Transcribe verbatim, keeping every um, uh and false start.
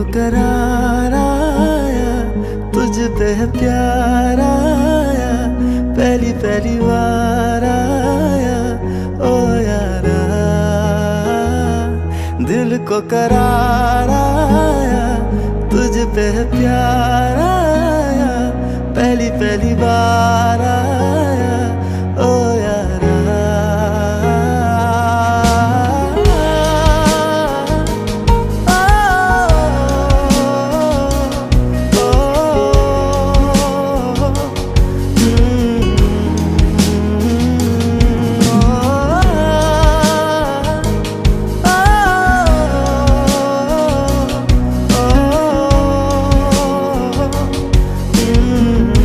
करार आया, तुझ पे है प्यार आया, पहली पहली बार आया ओ यारा। दिल को करार आया, तुझ पे है प्यार आया, पहली पहली बार आया